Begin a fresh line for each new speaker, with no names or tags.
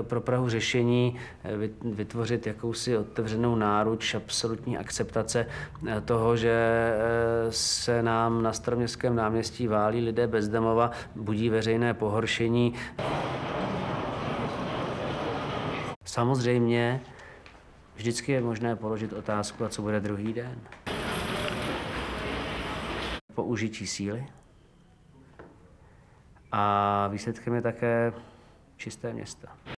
pro Prahu řešení, vytvořit jakousi otevřenou náruč absolutní akceptace toho, že se nám na Staroměstském náměstí válí lidé bez domova, budí veřejné pohoršení. Samozřejmě vždycky je možné položit otázku, a co bude druhý den. Použití síly. A výsledkem je také čisté město.